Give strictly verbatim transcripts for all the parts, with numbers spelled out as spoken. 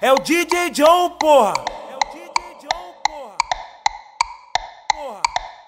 É o D J John, porra. É o D J John, porra. Porra.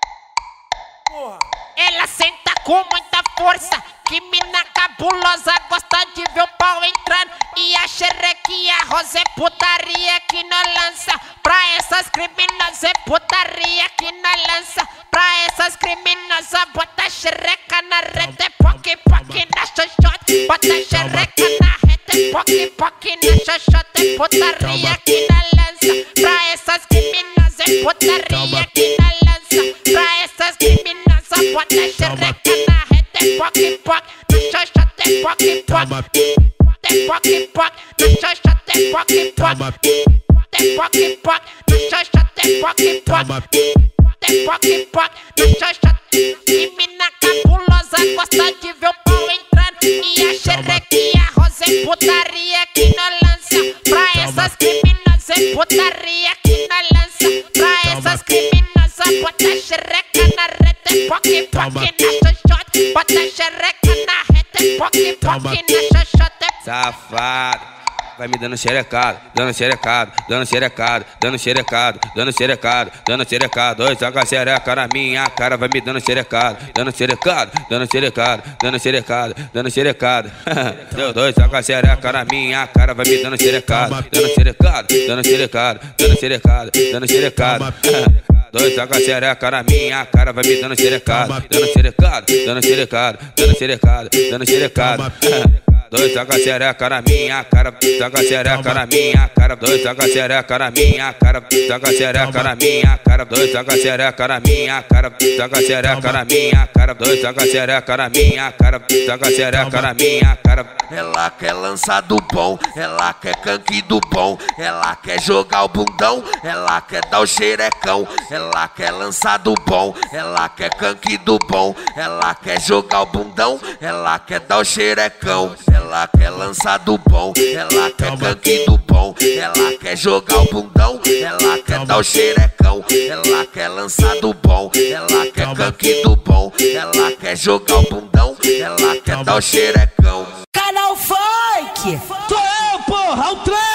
Porra. Ela senta com muita força, que mina cabulosa, gosta de ver o pau entrando. E a xerequinha rosa é putaria que não lança. Pra essas criminosas é putaria que não lança. Pra essas criminosas bota a xereca na reta, é poque poque na xoxota. Bota a xereca na reta, é poque poque na xoxota. É putaria que não lança. Pra essas criminosas é putaria que não lança. Pra essas criminosas bota a xereca na reta, é poque poque na xoxota. É poque poque. Tem poque poque na xoxota, tem poque poque. Tem poque poque na xoxota, tem poque poque. Tem poque poque na xoxota. E mina cabulosa gosta de ver o pau entrando. E a xerequinha rosa é putaria que não lança. Pra essas criminosas é putaria que não lança. Pra essas criminosas bota a xereca na reta, é poque poque na xoxota. Bota a xereca na reta, é poque poque na xoxota. Safado, vai me dando xerecado, dando xerecado, dando xerecado, dando xerecado, dando xerecado, dando xerecado. Dois joga xereca na minha cara, vai me dando xerecado, dando xerecado, dando xerecado, dando xerecado, dando xerecado. Deu dois joga xereca na minha cara, vai me dando xerecado, dando xerecado, dando xerecado, dando xerecado, dando xerecado. Dois joga xereca na minha cara, vai me dando xerecado, dando xerecado, dando xerecado, dando xerecado, dando xerecado. Dois joga xereca na minha cara, joga xereca na minha cara. Dois joga xereca na minha cara, joga xereca na minha cara. Dois joga xereca na minha cara, joga xereca na minha cara. Dois joga xereca na minha cara, joga xereca na minha cara. Ela quer lançar do bom, ela quer canque do bom. Ela quer jogar o bundão, ela quer dar o xerecão. Ela quer lançar do bom, ela quer canque do bom. Ela quer jogar o bundão, ela quer dar o xerecão. Ela quer lançar do bom, ela quer canque do bom. Ela quer jogar o bundão, ela quer dar o xerecão. Ela quer lançar do bom, ela quer canque do bom. Ela quer jogar o bundão, ela quer dar o xerecão. Canal Funk! Sou eu, porra, o trem!